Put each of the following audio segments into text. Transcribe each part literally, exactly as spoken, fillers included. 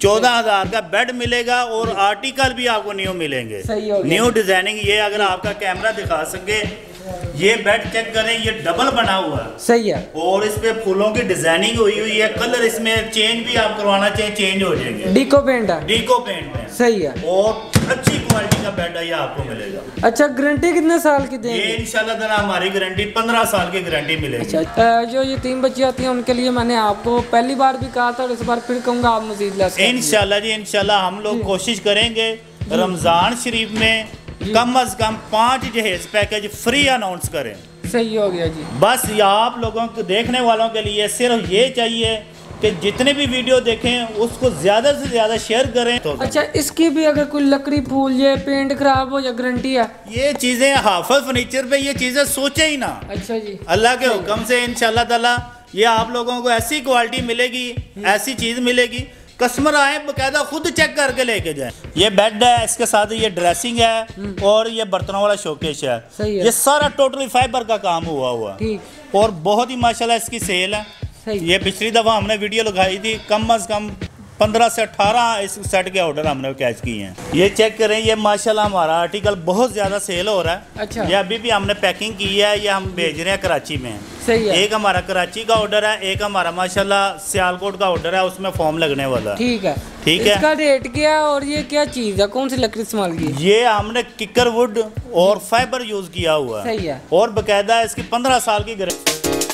चौदह हजार का बेड मिलेगा और आर्टिकल भी आपको न्यू मिलेंगे। सही हो गया। New designing. ये अगर आपका कैमरा दिखा सके, ये बेड चेक करें, ये डबल बना हुआ है। सही है। और इस पे फूलों की डिजाइनिंग हुई हुई है। कलर इसमें चेंज भी आप करवाना चाहिए, चेंज हो जाएंगे। डीको पेंट है। डीको पेंट में। सही है। और अच्छी क्वालिटी का बेड है, ये आपको मिलेगा। अच्छा, गारंटी कितने साल की देंगे? ये इंशाल्लाह ताला हमारी गारंटी पंद्रह साल की गारंटी मिलेगी। अच्छा, जो ये तीन बच्ची आती हैं उनके लिए मैंने आपको पहली बार भी कहा था और इस बार फिर कहूँगा, आप मजीद लेस कर इंशाल्लाह जी, इंशाल्लाह हम लोग कोशिश करेंगे रमजान शरीफ में कम अज कम पाँच जहेज पैकेज फ्री अनाउंस करें। सही हो गया जी। बस ये आप लोगों को, देखने वालों के लिए सिर्फ ये चाहिए कि जितने भी वीडियो देखें उसको ज्यादा से ज्यादा शेयर करें। तो अच्छा, इसकी भी अगर कोई लकड़ी फूल जाए, पेंट खराब हो जाए, गारंटी है? ये चीजें हाफिज फर्नीचर पे ये चीजें सोचे ही ना। अच्छा जी। अल्लाह के हुक्म से इंशाल्लाह ताला ये आप लोगों को ऐसी क्वालिटी मिलेगी, ऐसी चीज मिलेगी, कस्टमर आए बकायदा खुद चेक करके लेके जाए। ये बेड है, इसके साथ ये ड्रेसिंग है और ये बर्तनों वाला शोकेश है। सही है। ये सारा टोटली फाइबर का काम हुआ हुआ। ठीक। और बहुत ही माशाल्लाह इसकी सेल है। ये पिछली दफ़ा हमने वीडियो लगाई थी, कम अज़ कम पंद्रह से अठारह इस सेट के ऑर्डर हमने कैच किए हैं। ये चेक करें, ये माशाल्लाह हमारा आर्टिकल बहुत ज़्यादा सेल हो रहा है। अच्छा। ये अभी भी हमने पैकिंग की है, ये हम भेज रहे हैं कराची में। सही है। एक हमारा कराची का ऑर्डर है, एक हमारा माशाल्लाह सियालकोट का ऑर्डर है, उसमें फॉर्म लगने वाला है। ठीक है। ठीक है। इसका रेट क्या है और ये क्या चीज़ है, कौन सी लकड़ी इस्तेमाल की? ये हमने किकर वुड और फाइबर यूज किया हुआ है। सही है। और बाकायदा इसकी पंद्रह साल की गारंटी।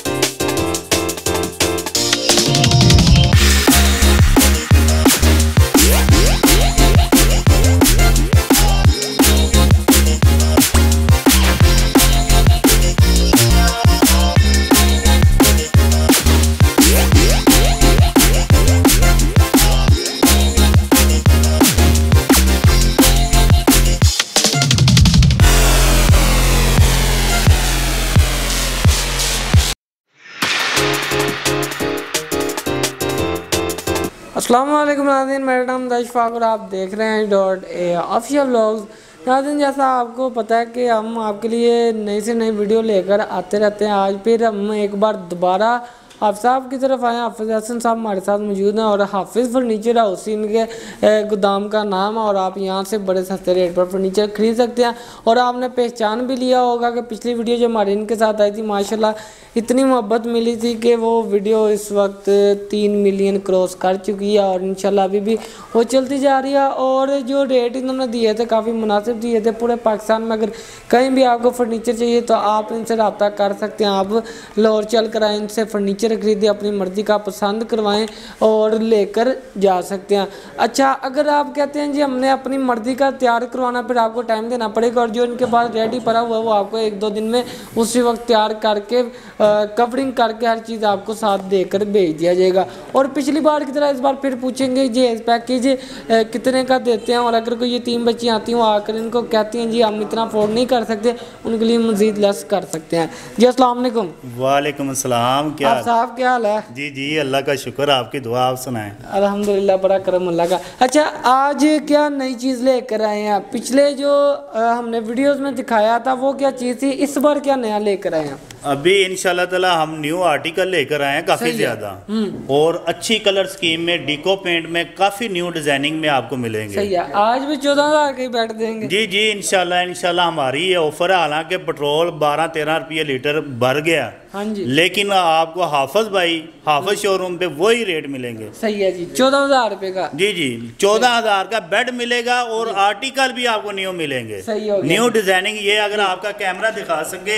अस्सलाम वालेकुम नाज़रीन, मेरा नाम दशफाक और आप देख रहे हैं डॉट ए ऑफिशियल व्लॉग्स। नाज़रीन, जैसा आपको पता है कि हम आपके लिए नई से नई वीडियो लेकर आते रहते हैं। आज फिर हम एक बार दोबारा हाफिज़ साहब की तरफ आए। हाफिज़ हसन साहब हमारे साथ मौजूद हैं और हाफिज़ फर्नीचर हाउस इनके गोदाम का नाम है और आप यहाँ से बड़े सस्ते रेट पर फर्नीचर खरीद सकते हैं। और आपने पहचान भी लिया होगा कि पिछली वीडियो जो हमारी इनके साथ आई थी, माशाल्लाह इतनी मोहब्बत मिली थी कि वो वीडियो इस वक्त तीन मिलियन क्रॉस कर चुकी है और इंशाल्लाह अभी भी वो चलती जा रही है। और जो रेट इन्होंने दिए थे काफ़ी मुनासिब दिए थे। पूरे पाकिस्तान में अगर कहीं भी आपको फर्नीचर चाहिए तो आप इनसे रब्ता कर सकते हैं। आप लाहौर चल कर आए, इनसे फर्नीचर खरीदें, अपनी मर्ज़ी का पसंद करवाएं और लेकर जा सकते हैं। अच्छा, अगर आप कहते हैं जी हमने अपनी मर्ज़ी का तैयार करवाना, फिर आपको टाइम देना पड़ेगा और जो इनके पास रेडी पड़ा हुआ है वो आपको एक दो दिन में उसी वक्त तैयार करके कवरिंग करके हर चीज़ आपको साथ देकर भेज दिया जाएगा। और पिछली बार की तरह इस बार फिर पूछेंगे जी पैकेज कितने का देते हैं। और अगर कोई ये तीन बच्ची आती हैं आकर इनको कहती हैं जी हम इतना अफोर्ड नहीं कर सकते, उनके लिए मज़ीद लेस कर सकते हैं। जी अस्सलाम वालेकुम। वालेकुम अस्सलाम। क्या आप साहब क्या हाल है? जी जी, अल्लाह का शुक्र, आपकी दुआ आप सुनाएं। अल्हम्दुलिल्लाह, बड़ा करम अल्लाह का। अच्छा, आज क्या नई चीज़ लेकर आए हैं? पिछले जो आ, हमने वीडियोस में दिखाया था वो क्या चीज़ थी, इस बार क्या नया लेकर आए हैं? अभी इंशाल्लाह ताला हम न्यू आर्टिकल लेकर आए हैं काफी ज्यादा और अच्छी कलर स्कीम में, डीको पेंट में, काफी न्यू डिजाइनिंग में आपको मिलेंगे। सही है। आज भी चौदह हजार के बैठ देंगे? जी जी इंशाल्लाह इंशाल्लाह हमारी ये ऑफर है। हालांकि पेट्रोल बारह तेरह रुपये लीटर भर गया, हाँ जी, लेकिन आपको हाफिज भाई हाफिज शोरूम पे वही रेट मिलेंगे। सही है जी, चौदह हजार रुपए का। जी जी, चौदह हजार का बेड मिलेगा और आर्टिकल भी आपको न्यू मिलेंगे। सही हो गया। New designing. ये अगर आपका कैमरा दिखा सके,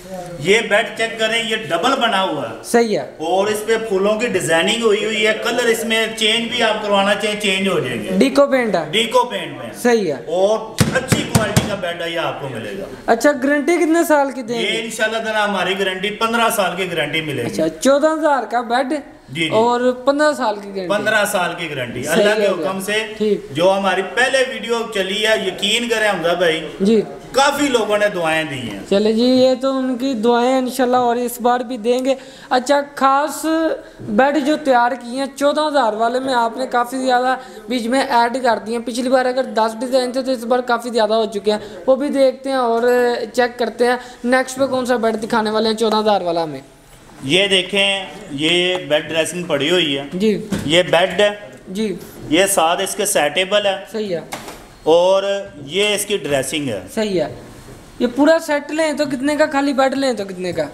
ये बेड चेक करें, ये डबल बना हुआ है। सही है। और इस पे फूलों की डिजाइनिंग हुई हुई है। कलर इसमें चेंज भी आप करवाना चाहिए, चेंज हो जाएंगे। डीको पेंट है। डीको पेंट में। सही है। और अच्छी क्वालिटी का बेड है, ये आपको मिलेगा। अच्छा, गारंटी कितने साल की देंगे? ये इंशाल्लाह ताला हमारी गारंटी पंद्रह साल की गारंटी मिलेगी। अच्छा, चौदह हजार का बेड जी और पंद्रह साल की गारंटी। पंद्रह साल की गारंटी अल्लाह के हुक्म से। ठीक। जो हमारी पहले वीडियो चली है, यकीन करें हमजा भाई जी, काफी लोगों ने दुआएं दी हैं। चले जी, ये तो उनकी दुआएं इंशाल्लाह और इस बार भी देंगे। अच्छा, खास बेड जो तैयार किए हैं चौदह हजार वाले में आपने काफ़ी ज़्यादा बीच में ऐड कर दिए हैं। पिछली बार अगर दस डिज़ाइन थे तो इस बार काफ़ी ज़्यादा हो चुके हैं, वो भी देखते हैं और चेक करते हैं। नेक्स्ट पे कौन सा बेड दिखाने वाले हैं चौदह हजार वाला में? ये देखें, ये बेड ड्रेसिंग पड़ी हुई है जी। ये बेड है जी। ये साथ इसके सेटेबल है। सही है। और ये इसकी ड्रेसिंग है। सही है। ये पूरा सेट लें तो कितने का, खाली बेड लें तो कितने का?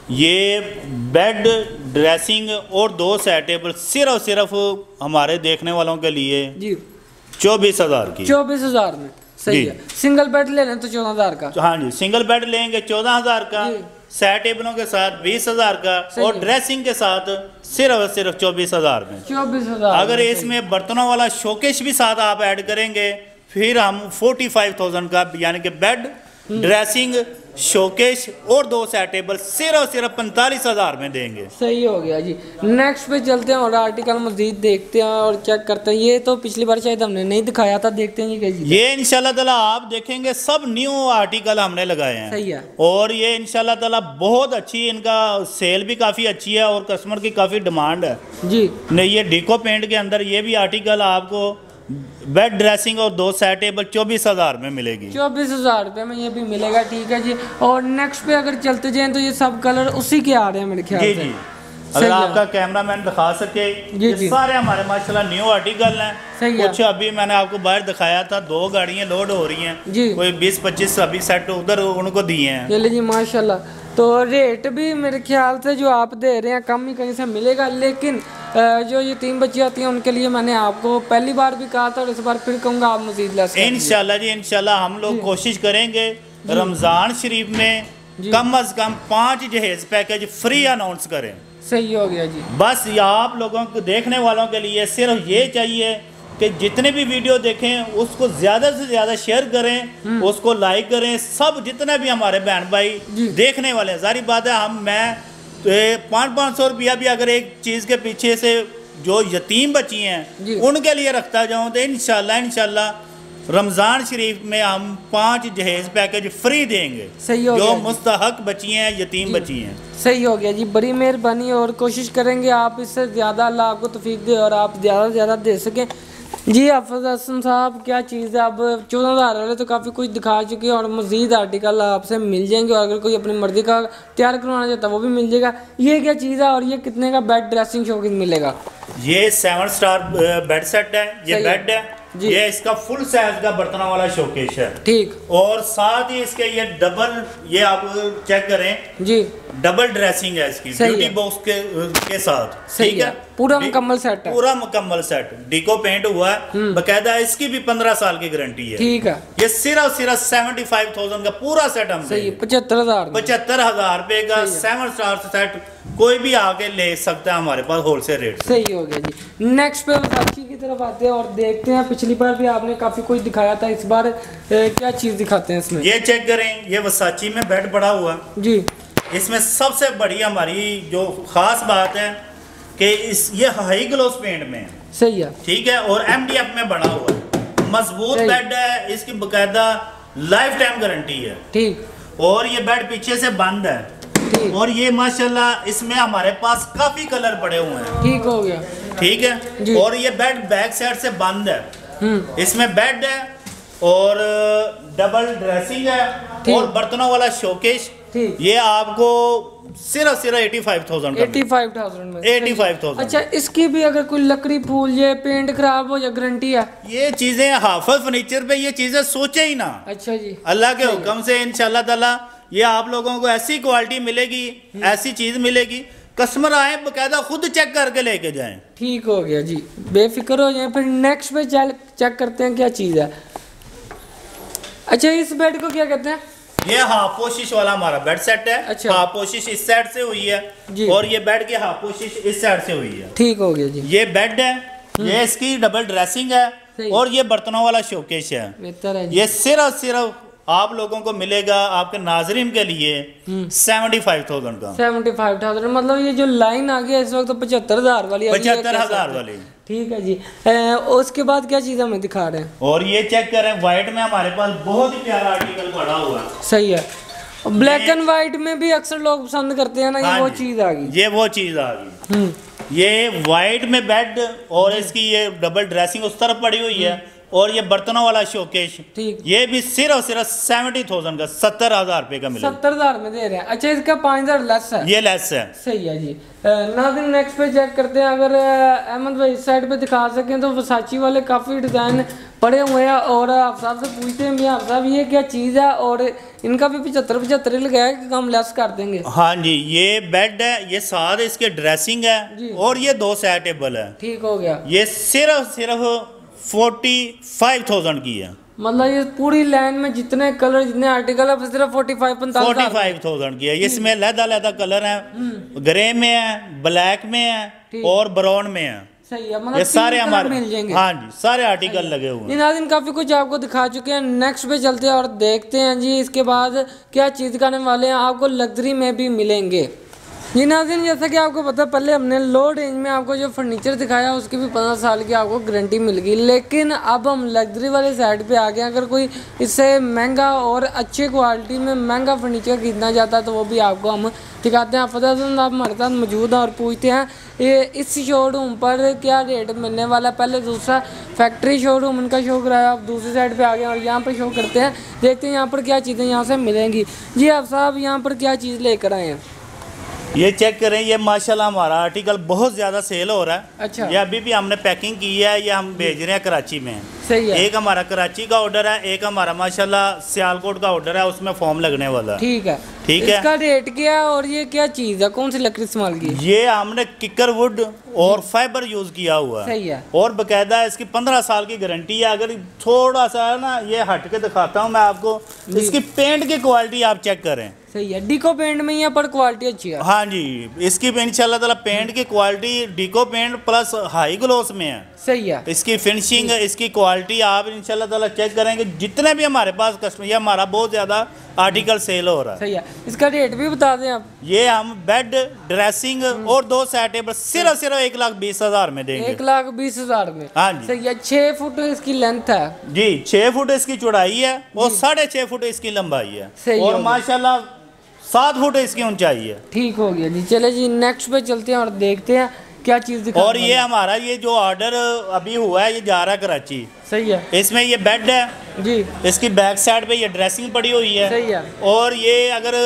ये बेड, ड्रेसिंग और दो सेटेबल सिर्फ सिर्फ हमारे देखने वालों के लिए जी चौबीस हजार की। चौबीस हजार में। सही है। सिंगल बेड ले लें तो चौदह हजार का। हाँ जी, सिंगल बेड लेंगे चौदह हजार का, सेट टेबलों के साथ बीस हजार का और ड्रेसिंग के साथ सिर्फ सिर्फ चौबीस हजार में। चौबीस हजार। अगर इसमें बर्तनों वाला शोकेश भी साथ आप ऐड करेंगे फिर हम फोर्टी फाइव थाउजेंड का, यानी कि बेड, ड्रेसिंग, शोकेश और दो सेट टेबल सिर्फ सिर्फ पैंतालीस हजार में देंगे। सही हो गया जी। नेक्स्ट पे चलते हैं और आर्टिकल मजीद देखते हैं और चेक करते हैं। ये तो पिछली बार शायद हमने नहीं दिखाया था, देखते हैं ये ये इंशाल्लाह ताला आप देखेंगे सब न्यू आर्टिकल हमने लगाए हैं। सही है। और ये इंशाल्लाह ताला बहुत अच्छी, इनका सेल भी काफ़ी अच्छी है और कस्टमर की काफ़ी डिमांड है जी। नहीं, ये डिको पेंट के अंदर ये भी आर्टिकल आपको बेड, ड्रेसिंग और दो सेट टेबल चौबीस हजार में मिलेगी। चौबीस हजार रुपये में ये भी मिलेगा। ठीक है जी। और नेक्स्ट पे अगर चलते जाएं तो ये सब कलर उसी के आ रहे हैं मेरे ख्याल से। जी जी। अगर आपका कैमरामैन दिखा सके, जी ये जी। सारे हमारे माशाल्लाह न्यू आर्टिकल हैं। सही है। कुछ अभी मैंने आपको बाहर दिखाया था, दो गाड़ियां लोड हो रही हैं जी। कोई बीस पच्चीस अभी सेट उधर उनको दिए हैं। चलिए जी माशाल्लाह। तो रेट भी मेरे ख्याल से जो आप दे रहे हैं कम ही कहीं से मिलेगा, लेकिन जो ये तीन बच्ची आती हैं उनके लिए मैंने आपको पहली बार भी कहा था और इस बार फिर कहूँगा आप मजीद लेस इंशाल्लाह जी। इंशाल्लाह हम लोग कोशिश करेंगे रमज़ान शरीफ में कम अज कम पाँच जहेज पैकेज फ्री अनाउंस करें। सही हो गया जी। बस ये आप लोगों को, देखने वालों के लिए सिर्फ ये चाहिए कि जितने भी वीडियो देखें उसको ज़्यादा से ज़्यादा शेयर करें, उसको लाइक करें। सब जितने भी हमारे बहन भाई देखने वाले हैं, सारी बात है हम मैं तो पाँच पाँच सौ रुपया भी अगर एक चीज़ के पीछे से जो यतीम बच्ची हैं उनके लिए रखता जाऊँ तो इंशाल्लाह इंशाल्लाह रमज़ान शरीफ में हम पाँच जहेज पैकेज फ्री देंगे। सही हो जो गया। मुस्तहक बच्ची हैं, यतीम बच्ची हैं। सही हो गया जी। बड़ी मेहरबानी और कोशिश करेंगे आप इससे ज़्यादा अल्लाह आपको तौफीक दे और आप ज़्यादा से ज़्यादा दे सकें। जी हाफिज़ हसन साहब, क्या चीज़ है, अब चौदह हज़ार वाले तो काफ़ी कुछ दिखा चुके हैं और मज़ीद आर्टिकल आपसे मिल जाएंगे और अगर कोई अपनी मर्ज़ी का तैयार करवाना चाहता है वो भी मिल जाएगा। ये क्या चीज़ है और ये कितने का बेड, ड्रेसिंग शोकेस मिलेगा? ये सेवन स्टार बेड सेट है, ये बेड है, ये इसका फुल साइज का बर्तनों वाला शोकेश है। ठीक। और साथ ही इसके ये डबल, ये आप चेक करें जी, डबल ड्रेसिंग है इसकी ब्यूटी बॉक्स के के साथ। ठीक है, पूरा मुकम्मल सेट है। पूरा मुकम्मल सेट, डिको पेंट हुआ है बकायदा, इसकी भी पंद्रह साल की गारंटी है। ठीक है। ये सिर्फ सिर्फ सेवेंटी फाइव थाउजेंड का पूरा सेट हम पचहत्तर हजार पचहत्तर हजार रुपए का सेवन स्टार सेट कोई भी आके ले सकता है हमारे पास होलसेल रेट। सही हो गया जी। नेक्स्ट पे वसाची की तरफ आते हैं और देखते हैं, पिछली बार भी आपने काफी कुछ दिखाया था, इस बार ए, क्या चीज दिखाते हैं इसमें? ये चेक करें, ये वसाची में बेड पड़ा हुआ जी। इसमें सबसे बड़ी हमारी जो खास बात है कि इस ये हाई ग्लोस पेंट में सही है। ठीक है, और एमडीएफ में बना हुआ है, मजबूत बेड है, इसकी बकायदा लाइफ टाइम गारंटी है। ठीक। और ये बेड पीछे से बंद है और ये माशाल्लाह इसमें हमारे पास काफी कलर पड़े हुए हैं। ठीक हो गया। ठीक है। और ये बेड बैक साइड से बंद है, इसमें बेड है और डबल ड्रेसिंग है और बर्तनों वाला शोकेश। ये आपको सिर्फ सिर्फ eighty five thousand eighty five thousand में एटी फाइव थाउजेंड। अच्छा, इसकी भी अगर कोई लकड़ी फूल जाए, पेंट खराब हो जाए, गारंटी है? ये चीजें हाफिज फर्नीचर पे ये चीजें सोचे ही ना। अच्छा जी। अल्लाह के हुक्म से इंशाल्लाह ताला ये आप लोगों को ऐसी क्वालिटी मिलेगी, ऐसी चीज मिलेगी, कस्टमर आए बकायदा खुद चेक करके लेके जाएं। ठीक हो गया जी, बेफिक्र हो जाए। फिर नेक्स्ट पे चेक करते हैं क्या चीज है। अच्छा, इस बेड को क्या कहते हैं? ये हाफ पोशिश वाला हमारा बेड सेट है। अच्छा। हाफ पोशिश इस साइड से हुई है जी। और ये बेड की हाफ पोशिश इस साइड से हुई है। ठीक हो गया जी। ये बेड है, ये इसकी डबल ड्रेसिंग है और ये बर्तनों वाला शोकेश है। है ये सिर्फ सिर्फ आप लोगों को मिलेगा आपके नाजरीन के लिए सेवेंटी फाइव थाउजेंड का। सेवेंटी फाइव थाउजेंड मतलब ये जो लाइन आ गया इस वक्त तो पचहत्तर हजार वाली पचहत्तर हजार वाली। ठीक है जी। ए, उसके बाद क्या चीज हमें दिखा रहे हैं? और ये चेक करें, व्हाइट में हमारे पास बहुत ही प्यारा आर्टिकल पड़ा हुआ है। सही है। ब्लैक एंड व्हाइट में भी अक्सर लोग पसंद करते हैं ना। ये वो चीज आ गई, ये वो चीज आ गई। ये व्हाइट में बेड और इसकी ये डबल ड्रेसिंग उस तरफ पड़ी हुई है और ये बर्तनों वाला शोकेश, ठीक, ये भी सिर्फ सिर्फ सेवेंटी थाउजेंड का, सत्तर हजार रुपए का मिलेगा। सत्तर हजार में दे रहे हैं। अच्छा, इसका पाँच हजार लेस है। ये लेस है। सही है जी। नाज़रीन नेक्स्ट पे चेक करते हैं। अगर अहमद भाई इस साइड पे दिखा सकें तो वर्साची वाले काफ़ी डिज़ाइन पड़े हुए हैं और आप साहब से पूछते हैं भी आप साहब ये क्या चीज़ है, और इनका भी पचहत्तर पचहत्तर लगाया कि कम लेस कर देंगे। हाँ जी, ये बेड है, ये साथ इसके ड्रेसिंग है और ये दो साइड टेबल है। ठीक हो गया। ये सिर्फ सिर्फ फोर्टी फाइव थाउजेंड की है। मतलब ये पूरी लाइन में जितने कलर जितने आर्टिकल है सिर्फ फोर्टी फाइव पैंतालीस फोर्टी फाइव थाउजेंड की है। इसमें लहदा लहदा कलर है, ग्रे में है, ब्लैक में है और ब्राउन में है। सही है, मतलब ये सारे हमारे मिल जाएंगे। हाँ जी, सारे आर्टिकल लगे हुए हैं। नाज़रीन काफ़ी कुछ आपको दिखा चुके हैं। नेक्स्ट पे चलते हैं और देखते हैं जी इसके बाद क्या चीज़ दिखाने वाले हैं। आपको लग्जरी में भी मिलेंगे जी। नाज़रीन जैसा कि आपको पता, पहले हमने लो रेंज में आपको जो फर्नीचर दिखाया उसकी भी पंद्रह साल की आपको गारंटी मिल गई, लेकिन अब हम लग्जरी वाले साइड पे आ गए। अगर कोई इससे महंगा और अच्छी क्वालिटी में महंगा फर्नीचर खरीदना चाहता है तो वो भी आपको हम दिखाते हैं। आप पता है आप हमारे साथ मौजूद हैं और पूछते हैं ये इस शोरूम पर क्या रेट मिलने वाला है। पहले दूसरा फैक्ट्री शोरूम उनका शो कराया, आप दूसरी साइड पे आ गए और यहाँ पर शो करते हैं, देखते हैं यहाँ पर क्या चीज़ें यहाँ से मिलेंगी। जी आप साहब यहाँ पर क्या चीज़ लेकर आए हैं? ये चेक करें, ये माशाल्लाह हमारा आर्टिकल बहुत ज़्यादा सेल हो रहा है। अच्छा, ये अभी भी हमने पैकिंग की है, ये हम भेज रहे हैं कराची में। सही है। एक हमारा कराची का ऑर्डर है, एक हमारा माशाल्लाह सियालकोट का ऑर्डर है, उसमें फॉर्म लगने वाला है। ठीक है, ठीक है। इसका रेट क्या है और ये क्या चीज़ है, कौन सी लकड़ी इस्तेमाल की? ये हमने किकर वुड और फाइबर यूज किया हुआ है। सही है। और बकायदा इसकी पंद्रह साल की गारंटी है। अगर थोड़ा सा है ना, ये हट के दिखाता हूँ मैं आपको, इसकी पेंट की क्वालिटी आप चेक करें। सही है, डीको पेंट में यहाँ पर क्वालिटी अच्छी है। हाँ जी, इसकी इंशाल्लाह ताला पेंट की quality deco paint plus high gloss में है। सही है। इसकी फिनिशिंग, इसकी क्वालिटी आप इंशाल्लाह ताला चेक करेंगे। जितने भी हमारे पास कस्टमर, ये हमारा बहुत ज़्यादा आर्टिकल सेल हो रहा है। सही है, इसका रेट भी बता दें आप। ये हम बेड, ड्रेसिंग और दो सेट टेबल सिर्फ सिर्फ एक लाख बीस हजार में देंगे। एक लाख बीस हजार में। हाँ जी। सही है, छः फुट इसकी लेंथ है जी, छः फुट इसकी चौड़ाई है और साढ़े छः फुट इसकी लंबाई है। सही और है। माशाल्लाह सात फुट इसकी ऊंचाई है। ठीक हो गया जी। चले जी नेक्स्ट पे चलते हैं और देखते हैं क्या चीज़ दिखा। और ये हमारा ये जो ऑर्डर अभी हुआ है, ये जा रहा है कराची। सही है। इसमें ये बेड है जी, इसकी बैक साइड पे ये ड्रेसिंग पड़ी हुई है। सही है। और ये अगर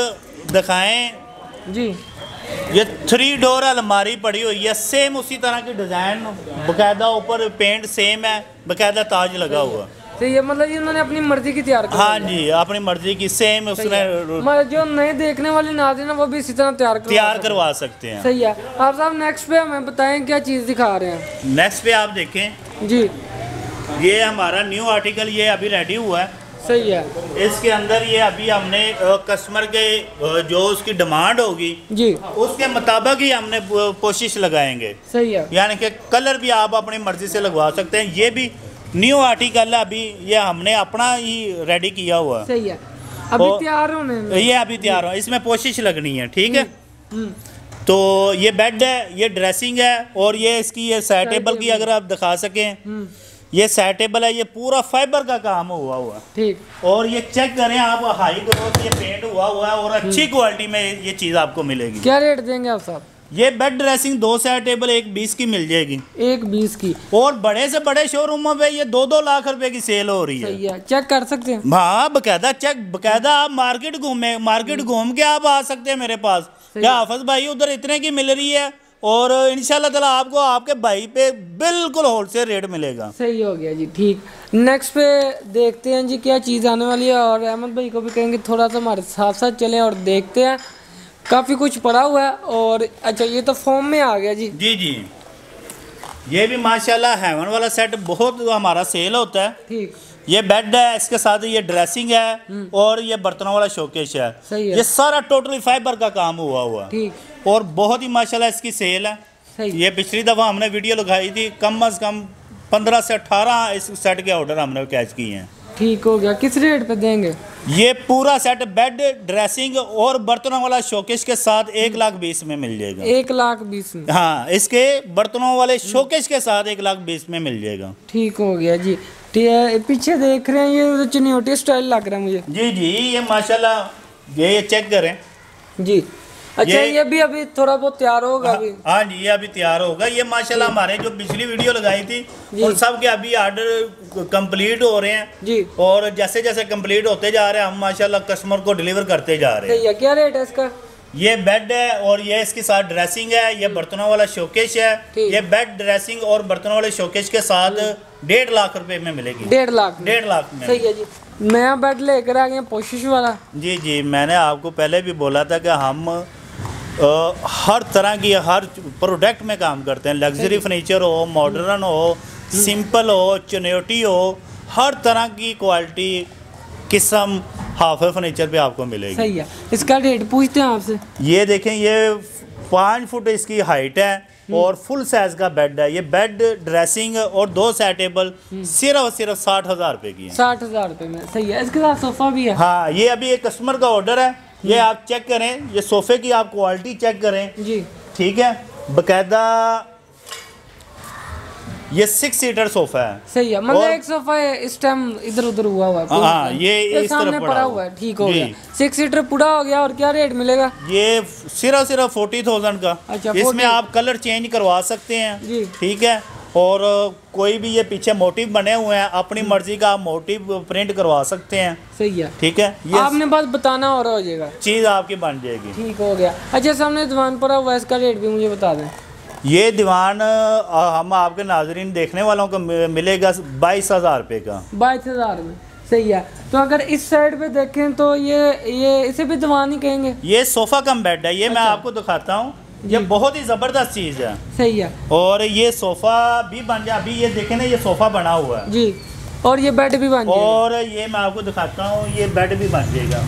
दिखाएं जी, ये थ्री डोर अलमारी पड़ी हुई है, सेम उसी तरह की डिज़ाइन, बकायदा ऊपर पेंट सेम है, बकायदा ताज लगा हुआ। सही है, मतलब ये उन्होंने अपनी मर्जी की तैयार हाँ जी, अपनी मर्जी की सेम उसने मतलब जो नए देखने वाले नाज़रीन हैं वो भी इसी तरह तैयार करवा तैयार सकते करवा सकते हैं। सही है। आप साहब नेक्स्ट पे हमें बताएं क्या चीज़ दिखा रहे हैं। नेक्स्ट पे आप देखें जी, ये हमारा न्यू आर्टिकल ये अभी रेडी हुआ है। सही है। इसके अंदर ये अभी हमने कस्टमर के अ, जो उसकी डिमांड होगी जी, उसके मुताबिक ही हमने कोशिश लगाएंगे। सही है। यानी कि कलर भी आप अपनी मर्जी से लगवा सकते हैं। ये भी न्यू आर्टिकल है, अभी ये हमने अपना ही रेडी किया हुआ है। सही है, अभी तैयार होने में। ये अभी तैयार हो, इसमें कोशिश लगनी है। ठीक है। तो ये बेड है, ये ड्रेसिंग है और ये इसकी ये साइड टेबल की अगर आप दिखा सकें, ये साइड टेबल है, ये पूरा फाइबर का काम हुआ हुआ। ठीक। और ये चेक करें आप, हाई ग्रोथ ये पेंट हुआ हुआ है और अच्छी क्वालिटी में ये चीज़ आपको मिलेगी। क्या रेट देंगे आप साहब? ये बेड ड्रेसिंग दो साइड टेबल एक बीस की मिल जाएगी। एक बीस की। और बड़े से बड़े शोरूमों पे ये दो दो लाख रुपए की सेल हो रही है। सही है, चेक कर सकते हैं। हाँ, बकायदा चेक, बकायदा आप मार्केट घूमे, मार्केट घूम के आप आ सकते हैं मेरे पास। क्या हाफिज भाई उधर इतने की मिल रही है और इंशाल्लाह ताला आपको आपके भाई पे बिल्कुल होलसेल रेट मिलेगा। सही हो गया जी। ठीक, नेक्स्ट पे देखते हैं जी क्या चीज़ आने वाली है और अहमद भाई को भी कहेंगे थोड़ा सा हमारे साथ साथ चलें और देखते हैं। काफ़ी कुछ पड़ा हुआ है और अच्छा ये तो फॉर्म में आ गया जी। जी जी, ये भी माशाल्लाह हेवन वाला सेट बहुत हमारा सेल होता है। ठीक। ये बेड है, इसके साथ ये ड्रेसिंग है और ये बर्तनों वाला शोकेश है। सही है। ये सारा टोटली फाइबर का काम हुआ हुआ। ठीक। और बहुत ही माशाल्लाह इसकी सेल है। सही। ये पिछली दफ़ा हमने वीडियो लगाई थी, कम अज़ कम पंद्रह से अठारह इस सेट के ऑर्डर हमने कैच किए हैं। ठीक हो गया, किस रेट पे देंगे? ये पूरा सेट बेड, ड्रेसिंग और बर्तनों वाला शोकेश के साथ एक लाख बीस में मिल जाएगा। एक लाख बीस में? हाँ, इसके बर्तनों वाले शोकेश के साथ एक लाख बीस में मिल जाएगा। ठीक हो गया जी। ठीक है, पीछे देख रहे हैं ये तो चुनियोटी स्टाइल लग रहा है मुझे। जी जी, ये माशाल्लाह ये चेक करें जी। अच्छा ये, ये भी अभी थोड़ा बहुत तैयार होगा अभी? हाँ जी, ये अभी तैयार होगा। ये माशाल्लाह हमारे जो पिछली वीडियो लगाई थी उन सब के अभी ऑर्डर कंप्लीट हो रहे हैं जी। और जैसे जैसे कंप्लीट होते जा रहे हैं हम माशाल्लाह कस्टमर को डिलीवर करते जा रहे हैं। क्या रेट है इसका? ये बेड है और ये इसके साथ ड्रेसिंग है। ये बर्तनों वाला शोकेश है। ये बेड, ड्रेसिंग और बर्तनों वाले शोकेश के साथ डेढ़ लाख रुपए में मिलेगी। डेढ़ लाख डेढ़ लाख में। सही है जी। नया बेड लेकर आ गए पोशिश वाला। जी जी, मैंने आपको पहले भी बोला था कि हम आ, हर तरह की हर प्रोडक्ट में काम करते हैं। लग्जरी फर्नीचर हो, मॉडर्न हो, सिंपल हो, चुनौती हो, हर तरह की क्वालिटी किस्म हाफे फर्नीचर पे आपको मिलेगी। सही है। इसका रेट पूछते हैं आपसे। ये देखें, ये पाँच फुट इसकी हाइट है और फुल साइज का बेड है। ये बेड, ड्रेसिंग और दो सेट टेबल सिर्फ सिर्फ साठ हजार रुपए की है। साठ हजार रुपए में। सही है। इसके साथ सोफा भी है। हाँ, ये अभी एक कस्टमर का ऑर्डर है। ये आप चेक करें, ये सोफे की आप क्वालिटी चेक करें जी। ठीक है, बकायदा ये सिक्स सीटर सोफा है। सही है। मतलब एक सोफा है इस टाइम इधर उधर हुआ हुआ है। हाँ, ये इस सामने पड़ा हुआ है। ठीक हो गया। सिक्स सीटर पूरा हो गया। और क्या रेट मिलेगा? ये सिर्फ सिर्फ फोर्टी थाउजेंड का। अच्छा, इसमें आप कलर चेंज करवा सकते हैं। ठीक है, और कोई भी ये पीछे मोटिव बने हुए हैं, अपनी मर्जी का आप मोटिव प्रिंट करवा सकते हैं। सही है। ठीक है, ये आपने बस बताना और हो जाएगा, चीज आपकी बन जाएगी। ठीक हो गया। अच्छा, सामने दीवान पर हुआ, इसका रेट भी मुझे बता दें। ये दीवान हम आपके नाजरीन देखने वालों को मिलेगा बाईस हजार रुपये का। बाईस हजार में। सही है। तो अगर इस साइड पे देखें तो ये ये इसे भी दीवान ही कहेंगे। ये सोफा कम बेड है। ये अच्छा। मैं आपको दिखाता हूँ। ये बहुत ही जबरदस्त चीज है। सही है। और ये सोफा भी बन जाए। अभी ये देखें ना, ये सोफा बना हुआ है जी। और ये बेड भी बन जाएगा। और ये मैं आपको दिखाता हूँ, ये बेड भी बन जाएगा।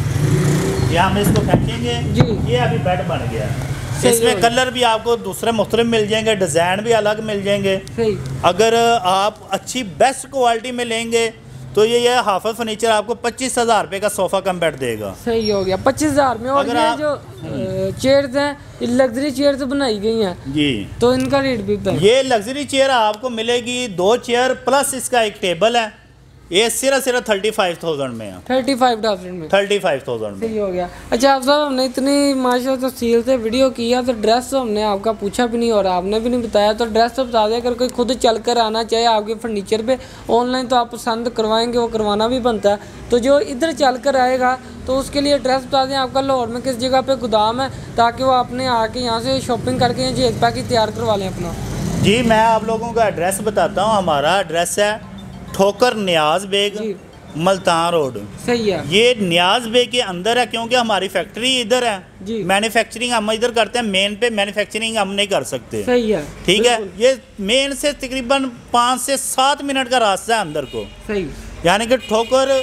ये हम इसको फेंकेंगे जी। ये अभी बेड बन गया है। इसमें कलर भी आपको दूसरे मुख्तलिफ मिल जाएंगे, डिजाइन भी अलग मिल जाएंगे। सही। अगर आप अच्छी बेस्ट क्वालिटी में लेंगे तो ये ये हाफिज फर्नीचर आपको पच्चीस हजार रुपये का सोफा कम बेड देगा। सही हो गया। पच्चीस हजार में। और ये जो चेयर्स हैं, लग्जरी चेयर्स बनाई गई हैं जी, तो इनका रेट भी बताएं। ये लग्जरी चेयर आपको मिलेगी दो चेयर प्लस इसका एक टेबल है। ये सिर्फ सिर्फ थर्टी फाइव थाउजेंड में है। थर्टी फाइव थाउजेंड में। थर्टी फाइव थाउजेंड में। सही हो गया। अच्छा आप साहब, हमने इतनी माशाल्लाह तफसील से वीडियो किया तो ड्रेस तो हमने आपका पूछा भी नहीं और आपने भी नहीं बताया, तो ड्रेस तो बता दें। अगर कोई खुद चल कर आना चाहे आपके फर्नीचर पे, ऑनलाइन तो आप पसंद करवाएंगे, वो करवाना भी बनता है। तो जो इधर चल कर आएगा तो उसके लिए एड्रेस बता दें आपका, लाहौर में किस जगह पे गोदाम है, ताकि वो अपने आके यहाँ से शॉपिंग करके जेज पैक ही तैयार करवा लें अपना। जी, मैं आप लोगों का एड्रेस बताता हूँ। हमारा एड्रेस है ठोकर नियाज बेग, मल्तान रोड। सही है। ये नियाज बे के अंदर है, क्योंकि हमारी फैक्ट्री इधर है। मैन्युफैक्चरिंग हम इधर करते हैं, मेन पे मैन्युफैक्चरिंग हम नहीं कर सकते। सही है। ठीक है। ये मेन से तकरीबन पाँच से सात मिनट का रास्ता है अंदर को। सही। यानी कि ठोकर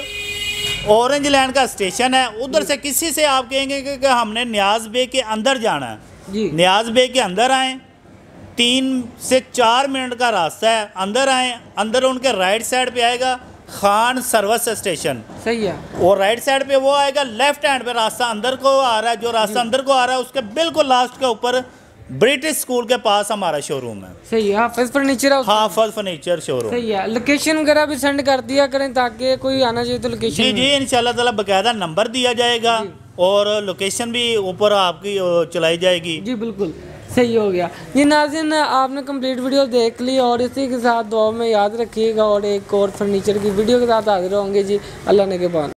ऑरेंज लैंड का स्टेशन है। उधर से किसी से आप कहेंगे कि हमने नियाज बे के अंदर जाना है, नियाज बे के अंदर आए, तीन से चार मिनट का रास्ता है। अंदर आए, अंदर उनके राइट साइड पे आएगा खान सर्विस स्टेशन। सही है। और राइट साइड पे वो आएगा, लेफ्ट हैंड पे रास्ता अंदर को आ रहा है। जो रास्ता अंदर को आ रहा है उसके बिल्कुल लास्ट के ऊपर ब्रिटिश स्कूल के पास हमारा शोरूम है। सही है। Hafiz furniture house. Hafiz furniture showroom. सही है। लोकेशन वगैरह भी सेंड कर दिया करें ताकि कोई आना चाहिए तो लोकेशन। जी जी, इंशाल्लाह ताला बकायदा नंबर दिया जाएगा और लोकेशन भी ऊपर आपकी चलाई जाएगी। जी बिल्कुल। सही हो गया जी। नाज़रीन, आपने कंप्लीट वीडियो देख ली और इसी के साथ दुआ में याद रखिएगा और एक और फर्नीचर की वीडियो के साथ हाजिर होंगे जी। अल्लाह ने के बाद।